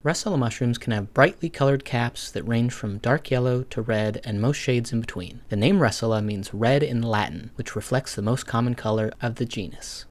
Russula mushrooms can have brightly colored caps that range from dark yellow to red and most shades in between. The name Russula means red in Latin, which reflects the most common color of the genus.